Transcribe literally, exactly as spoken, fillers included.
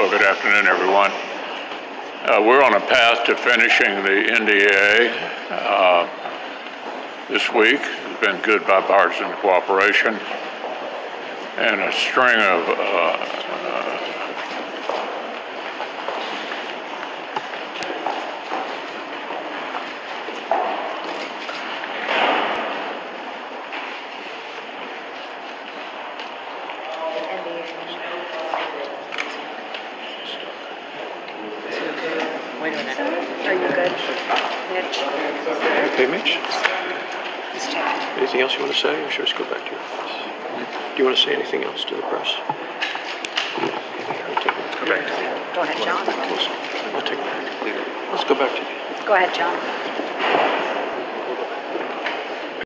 Well, good afternoon, everyone. Uh, we're on a path to finishing the N D A uh, this week. It's been good bipartisan cooperation and a string of uh, uh, Wait a minute. Are you good, Mitch? Okay, Mitch. He's checking. Anything else you want to say, or should we just go back to your press? Do you want to say anything else to the press? Let's go back to you. Go ahead, John. I'll take that. Let's go back to you. Go ahead, John.